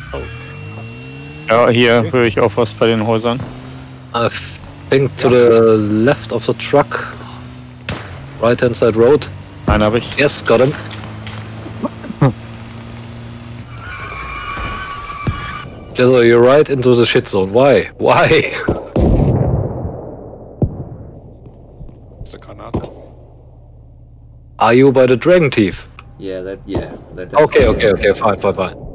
Oh. Ja, hier höre ich auch was bei den Häusern. I think to the left of the truck. Right hand side road. Einen habe ich. Yes, got him. Jezzo, you're right into the shit zone. Why? Why? Ist der Granate? Are you by the Dragon Thief? Yeah, that. Okay, fine.